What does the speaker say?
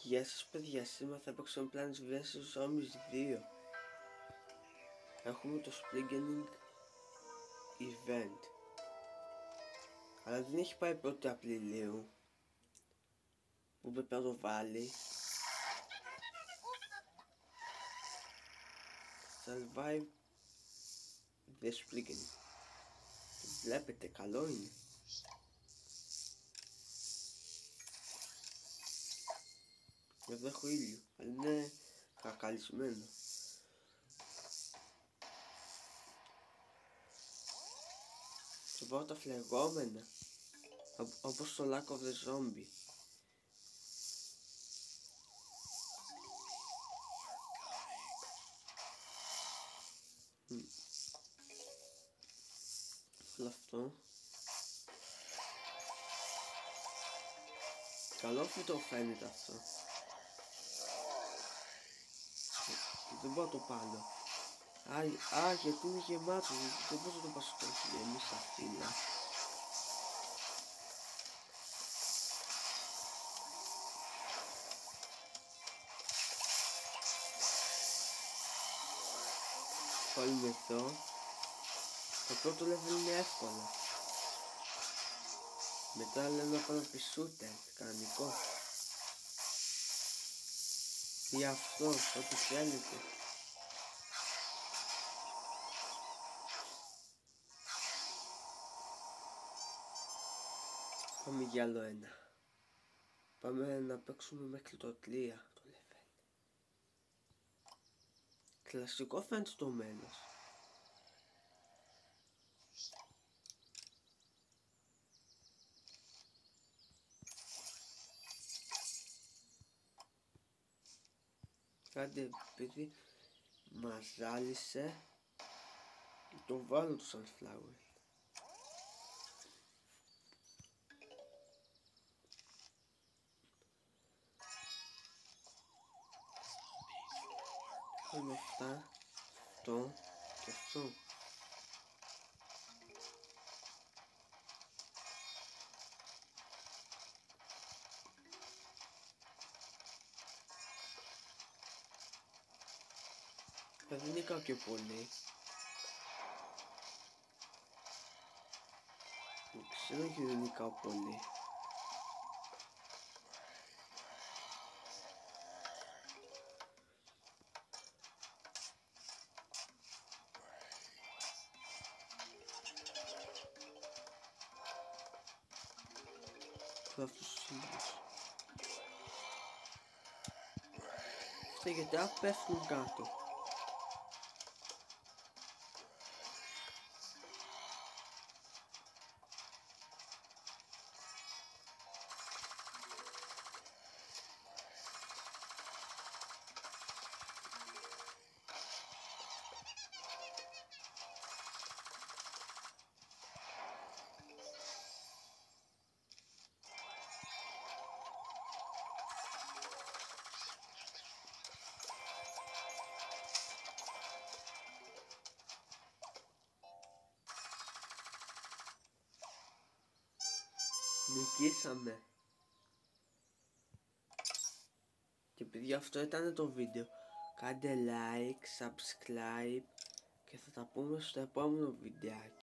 Γεια σας παιδιά, σήμερα θα παίξουμε Plants vs Zombies 2. Έχουμε το Springening Event, αλλά δεν έχει πάει 1η Απριλίου που πρέπει να το βάλει. Survive the Springening. Βλέπετε, καλό είναι. Εδώ έχω ήλιο, αλλά είναι κακαλισμένο. Θα πάω τα φλεγόμενα, όπως το Lack of the Zombie. Όλο αυτό. Καλό φυτό φαίνεται αυτό. Δεν μπορώ να το πάρω. Γιατί είναι γεμάτο. Δεν μπορώ να το πάω στο εμείς στα φύλλα. Βάλουμε εδώ. Το πρώτο level είναι εύκολο. Μετά λέμε να πάμε πισούτε, κανονικό. Ή αυτό, ό,τι θέλετε. Πάμε για άλλο ένα. Πάμε να παίξουμε μέχρι το 3 το level. Κλασικό φαίνεται το μέλος. Κάντε, επειδή μας ζάλισε, το βάλω το sunflower. Κάνουμε αυτά, αυτό και αυτό. Δεν είναι κάποιο πολύ. Δεν ξέρω γιατί δεν είναι κάποιο πολύ. Αυτούς τους ίδιους. Αυτά γιατί πέφτουν κάτω. Νικήσαμε. Και παιδιά, αυτό ήταν το βίντεο. Κάντε like, subscribe και θα τα πούμε στο επόμενο βιντεάκι.